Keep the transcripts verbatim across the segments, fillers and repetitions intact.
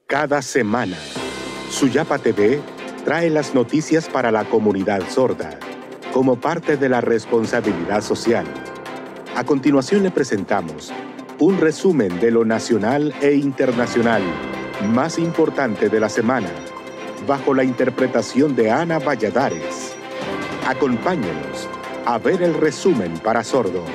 Cada semana, Suyapa T V trae las noticias para la comunidad sorda, como parte de la responsabilidad social. A continuación le presentamos un resumen de lo nacional e internacional más importante de la semana, bajo la interpretación de Ana Valladares. Acompáñenos a ver el resumen para sordos.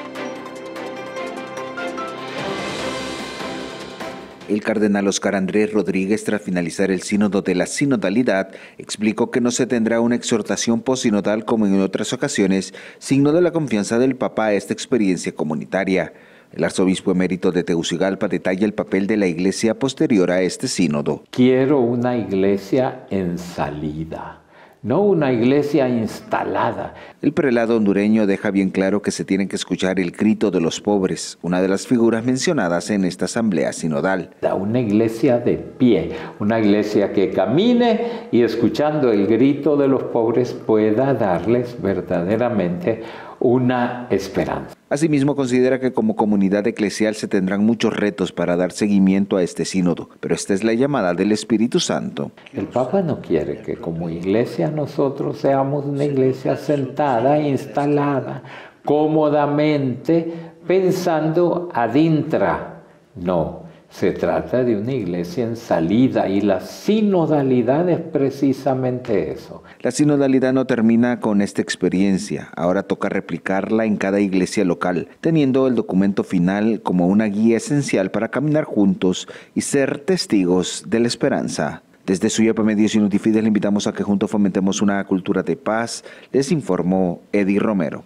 El cardenal Óscar Andrés Rodríguez, tras finalizar el sínodo de la sinodalidad, explicó que no se tendrá una exhortación posinodal como en otras ocasiones, signo de la confianza del Papa a esta experiencia comunitaria. El arzobispo emérito de Tegucigalpa detalla el papel de la iglesia posterior a este sínodo. Quiero una iglesia en salida, no una iglesia instalada. El prelado hondureño deja bien claro que se tiene que escuchar el grito de los pobres, una de las figuras mencionadas en esta asamblea sinodal. Una iglesia de pie, una iglesia que camine y escuchando el grito de los pobres pueda darles verdaderamente una esperanza. Asimismo, considera que como comunidad eclesial se tendrán muchos retos para dar seguimiento a este sínodo, pero esta es la llamada del Espíritu Santo. El Papa no quiere que como iglesia nosotros seamos una iglesia sentada, instalada, cómodamente, pensando ad intra. No, se trata de una iglesia en salida y la sinodalidad es precisamente eso. La sinodalidad no termina con esta experiencia, ahora toca replicarla en cada iglesia local, teniendo el documento final como una guía esencial para caminar juntos y ser testigos de la esperanza. Desde Suyapa Medios y Notifides le invitamos a que juntos fomentemos una cultura de paz, les informó Eddie Romero.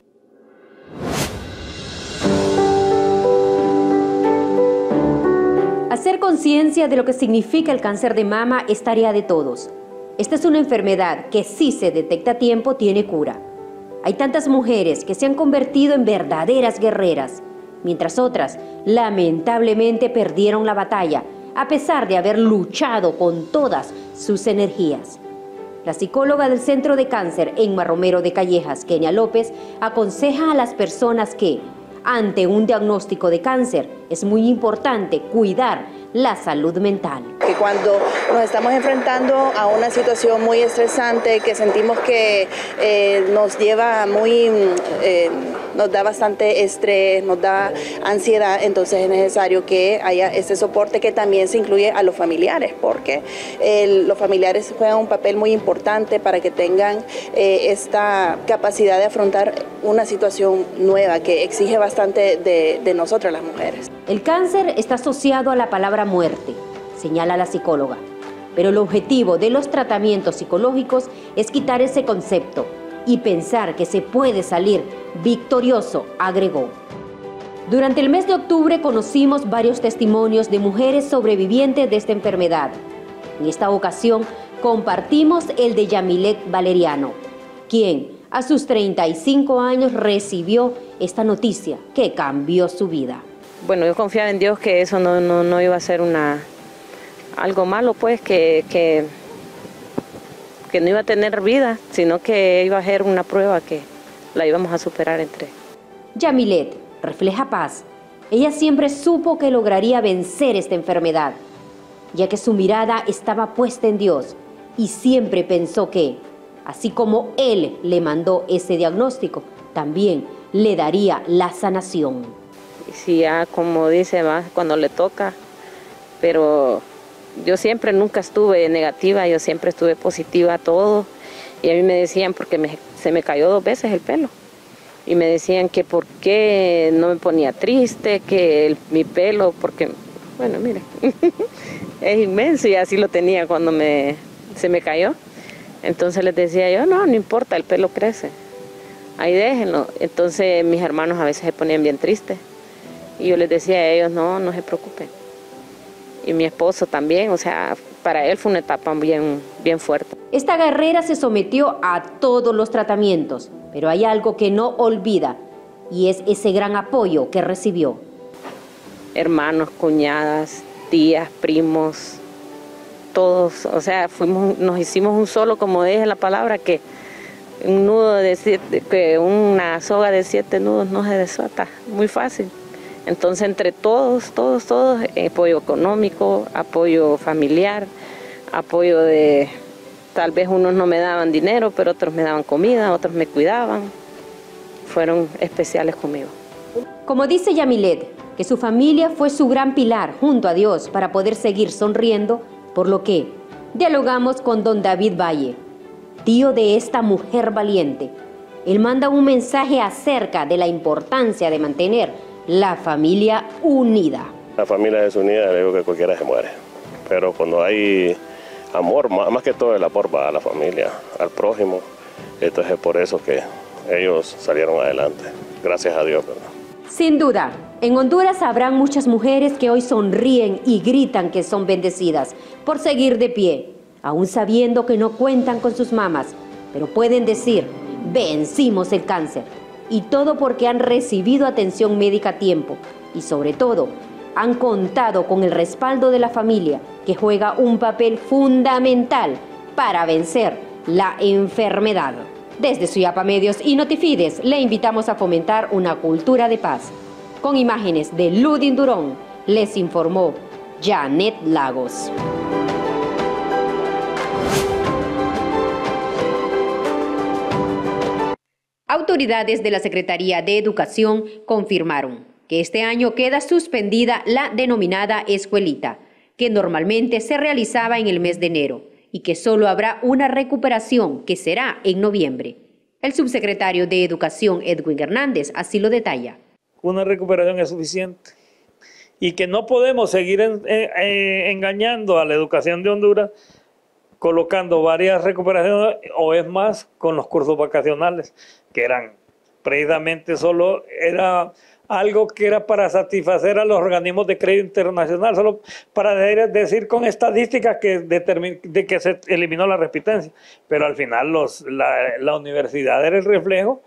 Hacer conciencia de lo que significa el cáncer de mama es tarea de todos. Esta es una enfermedad que, si se detecta a tiempo, tiene cura. Hay tantas mujeres que se han convertido en verdaderas guerreras, mientras otras, lamentablemente, perdieron la batalla, a pesar de haber luchado con todas sus energías. La psicóloga del Centro de Cáncer Enma Romero de Callejas, Kenia López, aconseja a las personas que, ante un diagnóstico de cáncer, es muy importante cuidar la salud mental. Que cuando nos estamos enfrentando a una situación muy estresante, que sentimos que eh, nos lleva muy, eh, nos da bastante estrés, nos da ansiedad, entonces es necesario que haya ese soporte que también se incluye a los familiares, porque eh, los familiares juegan un papel muy importante para que tengan eh, esta capacidad de afrontar una situación nueva que exige bastante de, de nosotras las mujeres. El cáncer está asociado a la palabra muerte, señala la psicóloga, pero el objetivo de los tratamientos psicológicos es quitar ese concepto y pensar que se puede salir victorioso, agregó. Durante el mes de octubre conocimos varios testimonios de mujeres sobrevivientes de esta enfermedad. En esta ocasión compartimos el de Yamilet Valeriano, quien a sus treinta y cinco años recibió esta noticia que cambió su vida. Bueno, yo confiaba en Dios que eso no, no, no iba a ser una, algo malo, pues, que, que, que no iba a tener vida, sino que iba a ser una prueba que la íbamos a superar entre. Yamilet refleja paz. Ella siempre supo que lograría vencer esta enfermedad, ya que su mirada estaba puesta en Dios y siempre pensó que, así como Él le mandó ese diagnóstico, también le daría la sanación. Sí, ya como dice, va cuando le toca, pero yo siempre nunca estuve negativa, yo siempre estuve positiva a todo, y a mí me decían, porque me, se me cayó dos veces el pelo, y me decían que por qué no me ponía triste, que el, mi pelo, porque, bueno, mire, es inmenso y así lo tenía cuando me, se me cayó, entonces les decía yo, no, no importa, el pelo crece, ahí déjenlo. Entonces mis hermanos a veces se ponían bien tristes. Y yo les decía a ellos, no, no se preocupen. Y mi esposo también, o sea, para él fue una etapa bien, bien fuerte. Esta guerrera se sometió a todos los tratamientos, pero hay algo que no olvida, y es ese gran apoyo que recibió. Hermanos, cuñadas, tías, primos, todos, o sea, fuimos, nos hicimos un solo, como dije la palabra, que un nudo de siete, que una soga de siete nudos no se desata, muy fácil. Entonces entre todos, todos, todos, apoyo económico, apoyo familiar, apoyo de, tal vez unos no me daban dinero, pero otros me daban comida, otros me cuidaban, fueron especiales conmigo. Como dice Yamilet, que su familia fue su gran pilar junto a Dios para poder seguir sonriendo, por lo que dialogamos con don David Valle, tío de esta mujer valiente. Él manda un mensaje acerca de la importancia de mantener la familia unida. La familia es unida, digo que cualquiera se muere, pero cuando hay amor, más que todo el amor va a la familia, al prójimo, entonces es por eso que ellos salieron adelante, gracias a Dios, ¿verdad? Sin duda, en Honduras habrán muchas mujeres que hoy sonríen y gritan que son bendecidas por seguir de pie, aún sabiendo que no cuentan con sus mamás, pero pueden decir, vencimos el cáncer. Y todo porque han recibido atención médica a tiempo y sobre todo han contado con el respaldo de la familia, que juega un papel fundamental para vencer la enfermedad. Desde Suyapa Medios y Notifides le invitamos a fomentar una cultura de paz. Con imágenes de Ludin Durón, les informó Janet Lagos. Autoridades de la Secretaría de Educación confirmaron que este año queda suspendida la denominada escuelita, que normalmente se realizaba en el mes de enero, y que solo habrá una recuperación que será en noviembre. El subsecretario de Educación, Edwin Hernández, así lo detalla. Una recuperación es suficiente y que no podemos seguir en, eh, engañando a la educación de Honduras colocando varias recuperaciones o es más con los cursos vacacionales, que eran precisamente solo, era algo que era para satisfacer a los organismos de crédito internacional, solo para decir con estadísticas que, de que se eliminó la repitencia, pero al final los, la, la universidad era el reflejo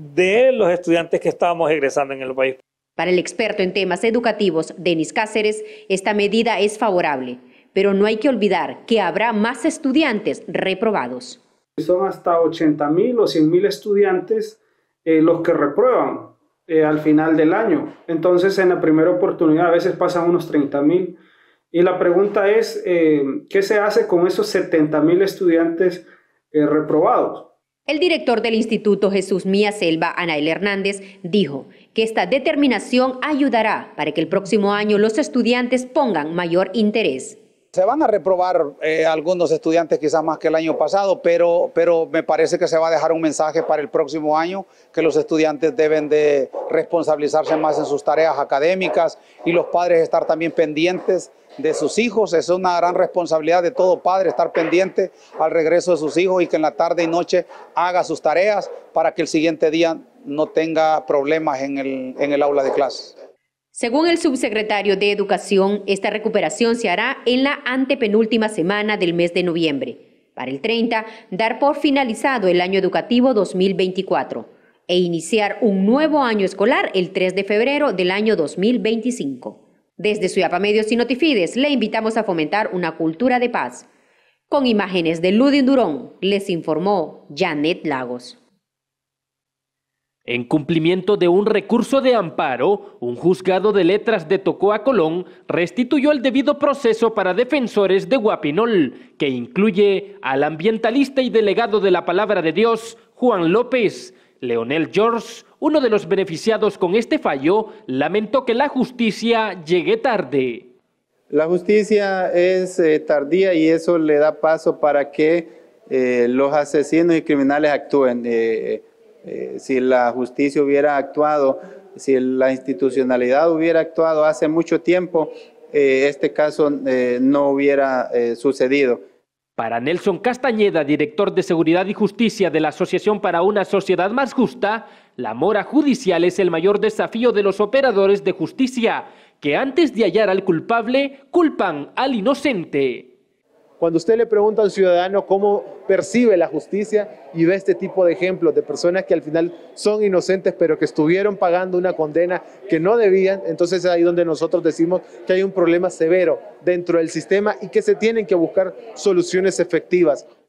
de los estudiantes que estábamos egresando en el país. Para el experto en temas educativos, Denis Cáceres, esta medida es favorable, pero no hay que olvidar que habrá más estudiantes reprobados. Son hasta ochenta mil o cien mil estudiantes eh, los que reprueban eh, al final del año. Entonces, en la primera oportunidad a veces pasan unos treinta mil. Y la pregunta es, eh, ¿qué se hace con esos setenta mil estudiantes eh, reprobados? El director del Instituto Jesús Mía Selva, Anael Hernández, dijo que esta determinación ayudará para que el próximo año los estudiantes pongan mayor interés. Se van a reprobar eh, algunos estudiantes quizás más que el año pasado, pero, pero me parece que se va a dejar un mensaje para el próximo año, que los estudiantes deben de responsabilizarse más en sus tareas académicas y los padres estar también pendientes de sus hijos. Es una gran responsabilidad de todo padre estar pendiente al regreso de sus hijos y que en la tarde y noche haga sus tareas para que el siguiente día no tenga problemas en el, en el aula de clases. Según el subsecretario de Educación, esta recuperación se hará en la antepenúltima semana del mes de noviembre, para el treinta dar por finalizado el año educativo dos mil veinticuatro e iniciar un nuevo año escolar el tres de febrero del año dos mil veinticinco. Desde Suyapa Medios y Notifides le invitamos a fomentar una cultura de paz. Con imágenes de Ludin Durón, les informó Janet Lagos. En cumplimiento de un recurso de amparo, un juzgado de letras de Tocoa, Colón, restituyó el debido proceso para defensores de Guapinol, que incluye al ambientalista y delegado de la Palabra de Dios, Juan López. Leonel George, uno de los beneficiados con este fallo, lamentó que la justicia llegue tarde. La justicia es eh, tardía y eso le da paso para que eh, los asesinos y criminales actúen. Eh, Eh, si la justicia hubiera actuado, si la institucionalidad hubiera actuado hace mucho tiempo, eh, este caso eh, no hubiera eh, sucedido. Para Nelson Castañeda, director de Seguridad y Justicia de la Asociación para una Sociedad Más Justa, la mora judicial es el mayor desafío de los operadores de justicia, que antes de hallar al culpable, culpan al inocente. Cuando usted le pregunta al ciudadano cómo percibe la justicia y ve este tipo de ejemplos de personas que al final son inocentes pero que estuvieron pagando una condena que no debían, entonces es ahí donde nosotros decimos que hay un problema severo dentro del sistema y que se tienen que buscar soluciones efectivas.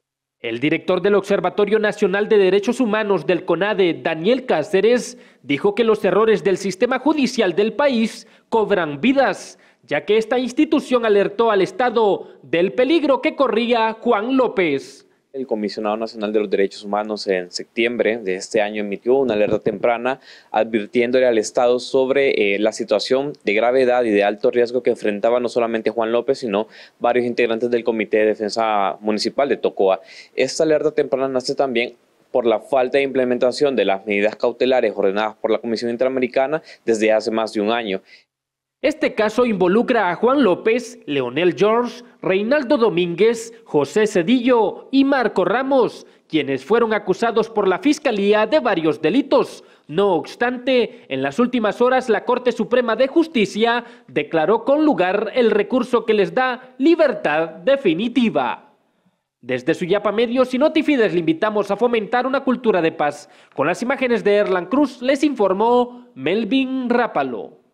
El director del Observatorio Nacional de Derechos Humanos del CONADE, Daniel Cáceres, dijo que los errores del sistema judicial del país cobran vidas, ya que esta institución alertó al Estado del peligro que corría Juan López. El Comisionado Nacional de los Derechos Humanos en septiembre de este año emitió una alerta temprana advirtiéndole al Estado sobre eh, la situación de gravedad y de alto riesgo que enfrentaba no solamente Juan López, sino varios integrantes del Comité de Defensa Municipal de Tocoa. Esta alerta temprana nace también por la falta de implementación de las medidas cautelares ordenadas por la Comisión Interamericana desde hace más de un año. Este caso involucra a Juan López, Leonel George, Reinaldo Domínguez, José Cedillo y Marco Ramos, quienes fueron acusados por la Fiscalía de varios delitos. No obstante, en las últimas horas la Corte Suprema de Justicia declaró con lugar el recurso que les da libertad definitiva. Desde Suyapa Medios y Notifides le invitamos a fomentar una cultura de paz. Con las imágenes de Erlan Cruz les informó Melvin Rápalo.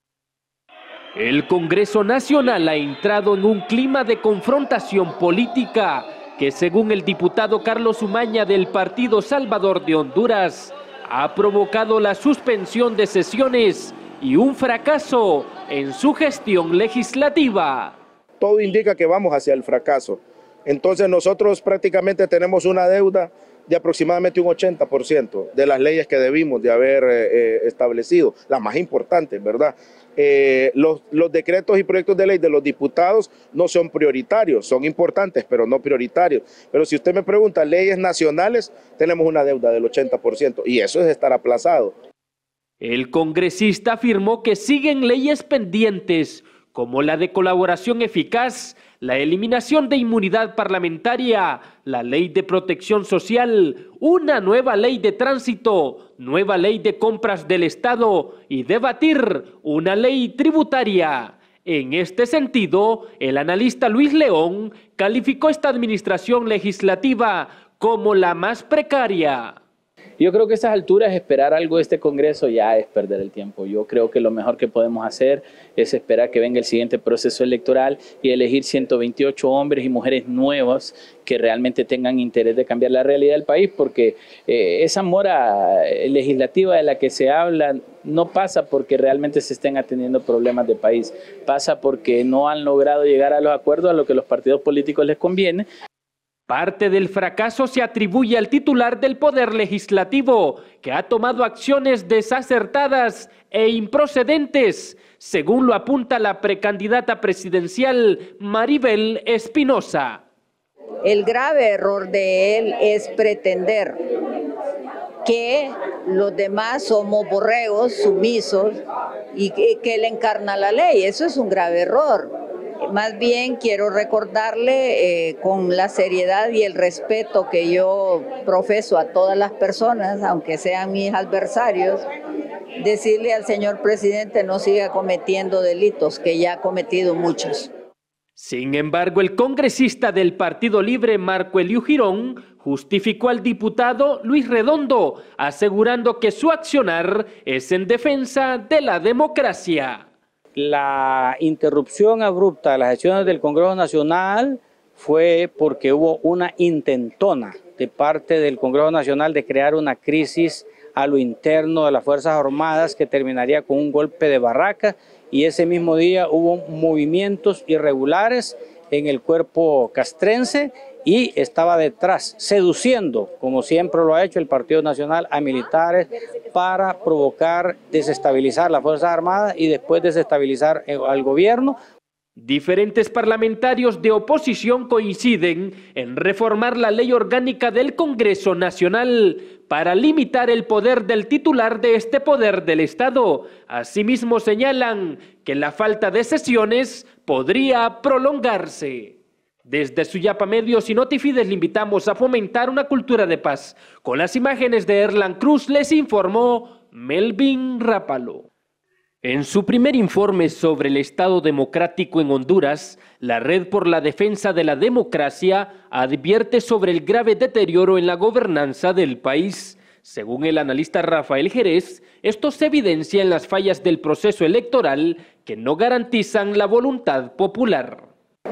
El Congreso Nacional ha entrado en un clima de confrontación política que, según el diputado Carlos Umaña del Partido Salvador de Honduras, ha provocado la suspensión de sesiones y un fracaso en su gestión legislativa. Todo indica que vamos hacia el fracaso. Entonces nosotros prácticamente tenemos una deuda de aproximadamente un ochenta por ciento de las leyes que debimos de haber eh, establecido, las más importantes, ¿verdad? Eh, los, los decretos y proyectos de ley de los diputados no son prioritarios, son importantes, pero no prioritarios. Pero si usted me pregunta, leyes nacionales, tenemos una deuda del ochenta por ciento y eso es estar aplazado. El congresista afirmó que siguen leyes pendientes, como la de colaboración eficaz, la eliminación de inmunidad parlamentaria, la ley de protección social, una nueva ley de tránsito, nueva ley de compras del Estado y debatir una ley tributaria. En este sentido, el analista Luis León calificó esta administración legislativa como la más precaria. Yo creo que a estas alturas esperar algo de este Congreso ya es perder el tiempo. Yo creo que lo mejor que podemos hacer es esperar que venga el siguiente proceso electoral y elegir ciento veintiocho hombres y mujeres nuevos que realmente tengan interés de cambiar la realidad del país, porque eh, esa mora legislativa de la que se habla no pasa porque realmente se estén atendiendo problemas de país, pasa porque no han logrado llegar a los acuerdos a lo que los partidos políticos les conviene. Parte del fracaso se atribuye al titular del Poder Legislativo, que ha tomado acciones desacertadas e improcedentes, según lo apunta la precandidata presidencial Maribel Espinosa. El grave error de él es pretender que los demás somos borregos, sumisos, y que, que él encarna la ley. Eso es un grave error. Más bien quiero recordarle eh, con la seriedad y el respeto que yo profeso a todas las personas, aunque sean mis adversarios, decirle al señor presidente no siga cometiendo delitos, que ya ha cometido muchos. Sin embargo, el congresista del Partido Libre, Marco Eliu Girón, justificó al diputado Luis Redondo, asegurando que su accionar es en defensa de la democracia. La interrupción abrupta de las sesiones del Congreso Nacional fue porque hubo una intentona de parte del Congreso Nacional de crear una crisis a lo interno de las Fuerzas Armadas que terminaría con un golpe de barraca, y ese mismo día hubo movimientos irregulares en el cuerpo castrense y estaba detrás, seduciendo, como siempre lo ha hecho el Partido Nacional, a militares para provocar, desestabilizar las Fuerzas Armadas y después desestabilizar al gobierno. Diferentes parlamentarios de oposición coinciden en reformar la ley orgánica del Congreso Nacional para limitar el poder del titular de este poder del Estado. Asimismo señalan que la falta de sesiones podría prolongarse. Desde Suyapa Medios y Notifides le invitamos a fomentar una cultura de paz. Con las imágenes de Erlan Cruz les informó Melvin Rápalo. En su primer informe sobre el Estado democrático en Honduras, la Red por la Defensa de la Democracia advierte sobre el grave deterioro en la gobernanza del país. Según el analista Rafael Jerez, esto se evidencia en las fallas del proceso electoral que no garantizan la voluntad popular.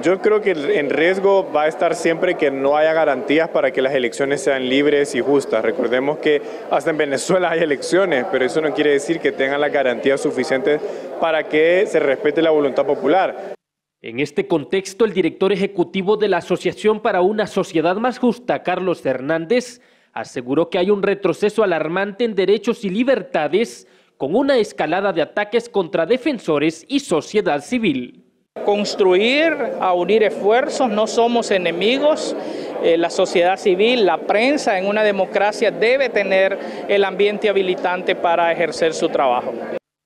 Yo creo que en riesgo va a estar siempre que no haya garantías para que las elecciones sean libres y justas. Recordemos que hasta en Venezuela hay elecciones, pero eso no quiere decir que tengan las garantías suficientes para que se respete la voluntad popular. En este contexto, el director ejecutivo de la Asociación para una Sociedad Más Justa, Carlos Hernández, aseguró que hay un retroceso alarmante en derechos y libertades con una escalada de ataques contra defensores y sociedad civil. Construir, a unir esfuerzos, no somos enemigos. Eh, la sociedad civil, la prensa en una democracia debe tener el ambiente habilitante para ejercer su trabajo.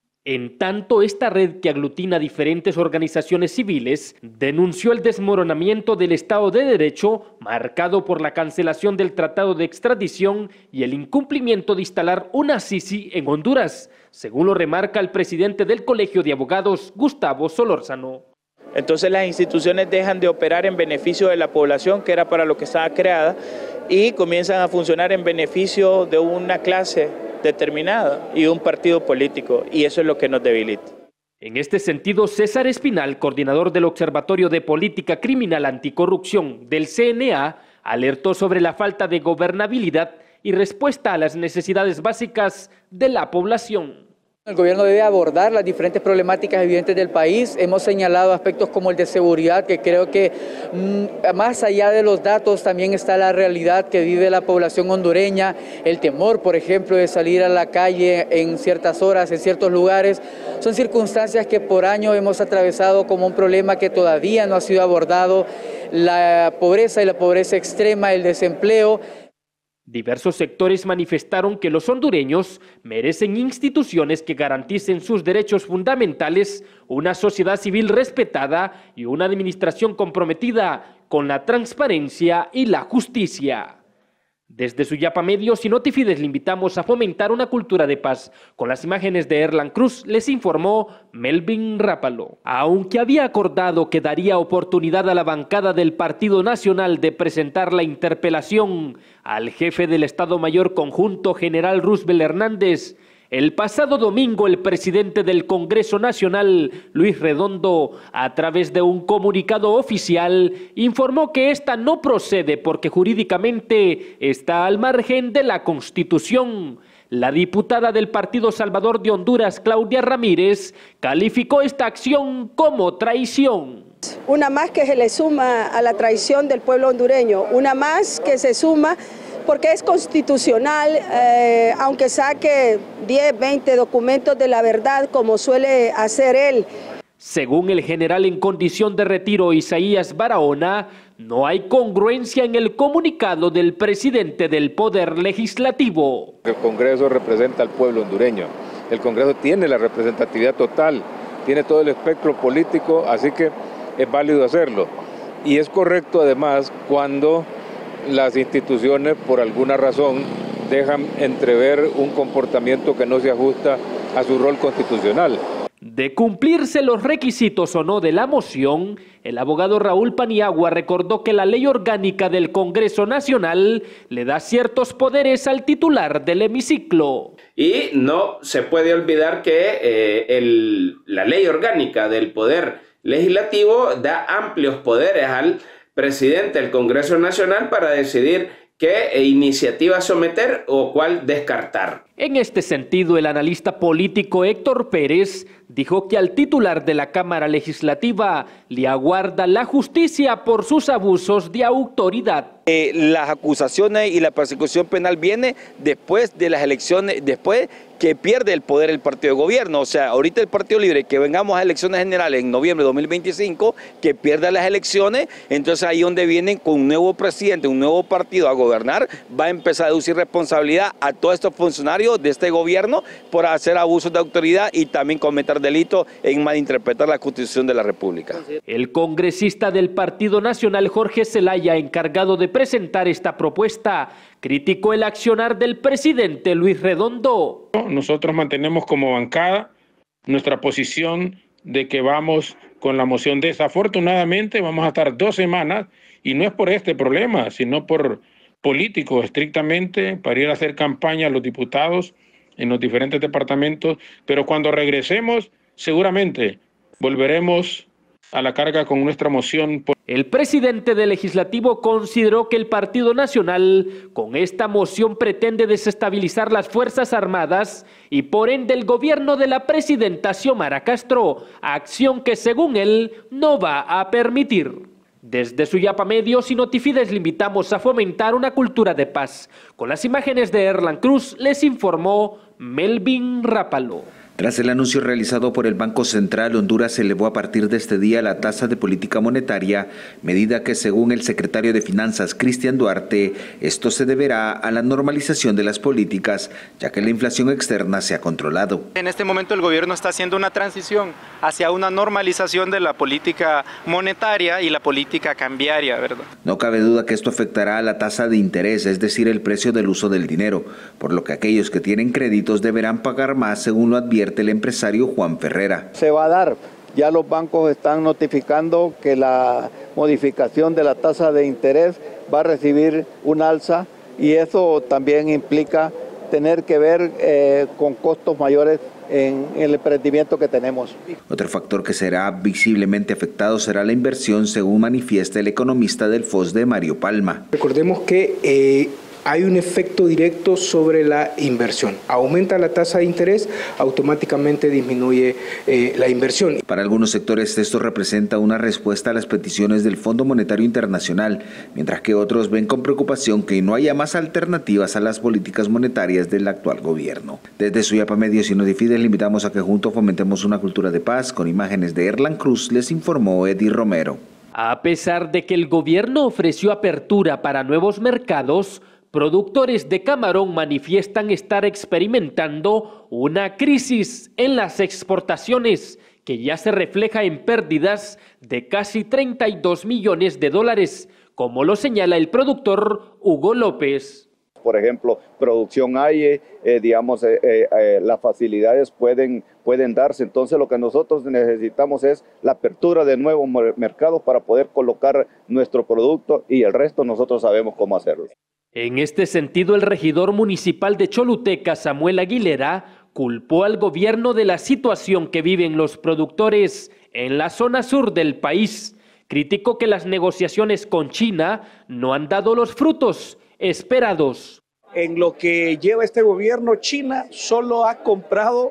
En tanto, esta red que aglutina diferentes organizaciones civiles denunció el desmoronamiento del Estado de Derecho, marcado por la cancelación del Tratado de Extradición y el incumplimiento de instalar una Sisi en Honduras, según lo remarca el presidente del Colegio de Abogados, Gustavo Solórzano. Entonces las instituciones dejan de operar en beneficio de la población, que era para lo que estaba creada, y comienzan a funcionar en beneficio de una clase determinada y un partido político, y eso es lo que nos debilita. En este sentido, César Espinal, coordinador del Observatorio de Política Criminal Anticorrupción del C N A, alertó sobre la falta de gobernabilidad y respuesta a las necesidades básicas de la población. El gobierno debe abordar las diferentes problemáticas evidentes del país. Hemos señalado aspectos como el de seguridad, que creo que mmm, más allá de los datos también está la realidad que vive la población hondureña, el temor, por ejemplo, de salir a la calle en ciertas horas, en ciertos lugares. Son circunstancias que por años hemos atravesado como un problema que todavía no ha sido abordado. La pobreza y la pobreza extrema, el desempleo. Diversos sectores manifestaron que los hondureños merecen instituciones que garanticen sus derechos fundamentales, una sociedad civil respetada y una administración comprometida con la transparencia y la justicia. Desde Suyapa Medios y Notifides le invitamos a fomentar una cultura de paz. Con las imágenes de Erlan Cruz les informó Melvin Rápalo. Aunque había acordado que daría oportunidad a la bancada del Partido Nacional de presentar la interpelación al jefe del Estado Mayor Conjunto, general Roosevelt Hernández, el pasado domingo el presidente del Congreso Nacional, Luis Redondo, a través de un comunicado oficial, informó que esta no procede porque jurídicamente está al margen de la Constitución. La diputada del Partido Salvador de Honduras, Claudia Ramírez, calificó esta acción como traición. Una más que se le suma a la traición del pueblo hondureño, una más que se suma porque es constitucional, eh, aunque saque diez, veinte documentos de la verdad como suele hacer él. Según el general en condición de retiro Isaías Barahona, no hay congruencia en el comunicado del presidente del Poder Legislativo. El Congreso representa al pueblo hondureño, el Congreso tiene la representatividad total, tiene todo el espectro político, así que es válido hacerlo. Y es correcto además cuando las instituciones por alguna razón dejan entrever un comportamiento que no se ajusta a su rol constitucional. De cumplirse los requisitos o no de la moción, el abogado Raúl Paniagua recordó que la ley orgánica del Congreso Nacional le da ciertos poderes al titular del hemiciclo. Y no se puede olvidar que eh, el, la ley orgánica del Poder Legislativo da amplios poderes al presidente del Congreso Nacional para decidir qué iniciativa someter o cuál descartar. En este sentido, el analista político Héctor Pérez dijo que al titular de la Cámara Legislativa le aguarda la justicia por sus abusos de autoridad. Eh, las acusaciones y la persecución penal viene después de las elecciones, después que pierde el poder el partido de gobierno. O sea, ahorita el Partido Libre, que vengamos a elecciones generales en noviembre de dos mil veinticinco, que pierda las elecciones, entonces ahí donde vienen con un nuevo presidente, un nuevo partido a gobernar, va a empezar a deducir responsabilidad a todos estos funcionarios de este gobierno por hacer abusos de autoridad y también cometer delitos en malinterpretar la Constitución de la República. El congresista del Partido Nacional, Jorge Zelaya, encargado de presentar esta propuesta, criticó el accionar del presidente Luis Redondo. Nosotros mantenemos como bancada nuestra posición de que vamos con la moción. Desafortunadamente vamos a estar dos semanas y no es por este problema, sino por políticos estrictamente para ir a hacer campaña a los diputados en los diferentes departamentos, pero cuando regresemos seguramente volveremos a la carga con nuestra moción. El presidente del Legislativo consideró que el Partido Nacional con esta moción pretende desestabilizar las Fuerzas Armadas y por ende el gobierno de la presidenta Xiomara Castro, acción que según él no va a permitir. Desde Suyapa Medios y Notifides le invitamos a fomentar una cultura de paz. Con las imágenes de Erlan Cruz les informó Melvin Rápalo. Tras el anuncio realizado por el Banco Central, Honduras elevó a partir de este día la tasa de política monetaria, medida que según el secretario de Finanzas, Cristian Duarte, esto se deberá a la normalización de las políticas, ya que la inflación externa se ha controlado. En este momento el gobierno está haciendo una transición hacia una normalización de la política monetaria y la política cambiaria, ¿verdad? No cabe duda que esto afectará a la tasa de interés, es decir, el precio del uso del dinero, por lo que aquellos que tienen créditos deberán pagar más, según lo advierte el empresario Juan Ferrera. Se va a dar, ya los bancos están notificando que la modificación de la tasa de interés va a recibir un alza y eso también implica tener que ver eh, con costos mayores en el emprendimiento que tenemos. Otro factor que será visiblemente afectado será la inversión, según manifiesta el economista del FOSDE, Mario Palma. Recordemos que eh, hay un efecto directo sobre la inversión. Aumenta la tasa de interés, automáticamente disminuye eh, la inversión. Para algunos sectores esto representa una respuesta a las peticiones del Fondo Monetario Internacional, mientras que otros ven con preocupación que no haya más alternativas a las políticas monetarias del actual gobierno. Desde Suyapa Medios y Notifides le invitamos a que juntos fomentemos una cultura de paz. Con imágenes de Erlan Cruz les informó Eddie Romero. A pesar de que el gobierno ofreció apertura para nuevos mercados, productores de camarón manifiestan estar experimentando una crisis en las exportaciones que ya se refleja en pérdidas de casi treinta y dos millones de dólares, como lo señala el productor Hugo López. Por ejemplo, producción hay, eh, digamos, eh, eh, las facilidades pueden, pueden darse. Entonces lo que nosotros necesitamos es la apertura de nuevos mercados para poder colocar nuestro producto y el resto nosotros sabemos cómo hacerlo. En este sentido, el regidor municipal de Choluteca, Samuel Aguilera, culpó al gobierno de la situación que viven los productores en la zona sur del país. Criticó que las negociaciones con China no han dado los frutos esperados. En lo que lleva este gobierno, China solo ha comprado,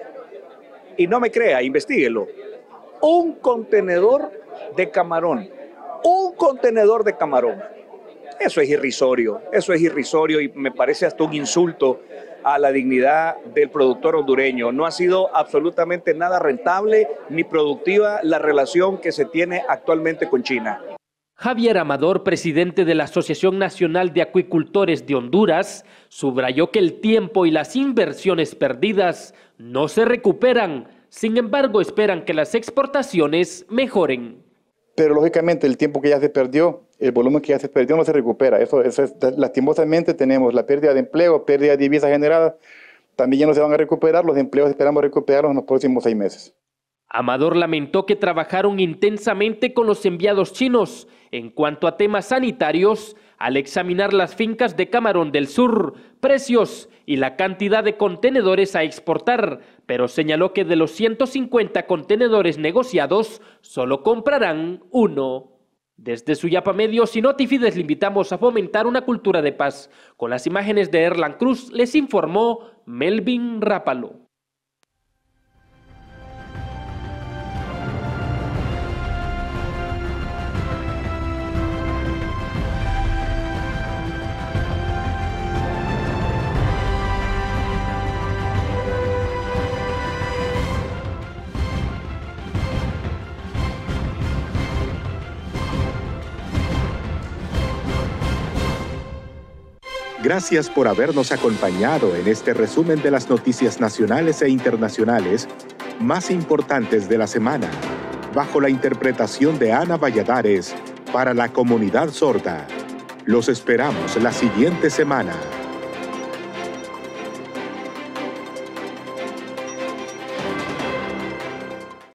y no me crea, investíguelo, un contenedor de camarón. Un contenedor de camarón. Eso es irrisorio, eso es irrisorio y me parece hasta un insulto a la dignidad del productor hondureño. No ha sido absolutamente nada rentable ni productiva la relación que se tiene actualmente con China. Javier Amador, presidente de la Asociación Nacional de Acuicultores de Honduras, subrayó que el tiempo y las inversiones perdidas no se recuperan. Sin embargo, esperan que las exportaciones mejoren. Pero lógicamente el tiempo que ya se perdió, el volumen que ya se perdió no se recupera. Eso, eso es, lastimosamente tenemos la pérdida de empleo, pérdida de divisas generadas, también ya no se van a recuperar, los empleos esperamos recuperarlos en los próximos seis meses. Amador lamentó que trabajaron intensamente con los enviados chinos en cuanto a temas sanitarios al examinar las fincas de Camarón del Sur, precios y la cantidad de contenedores a exportar, pero señaló que de los ciento cincuenta contenedores negociados, solo comprarán uno. Desde Suyapa Medios y Notifides le invitamos a fomentar una cultura de paz. Con las imágenes de Erlan Cruz les informó Melvin Rápalo. Gracias por habernos acompañado en este resumen de las noticias nacionales e internacionales más importantes de la semana, bajo la interpretación de Ana Valladares para la comunidad sorda. Los esperamos la siguiente semana.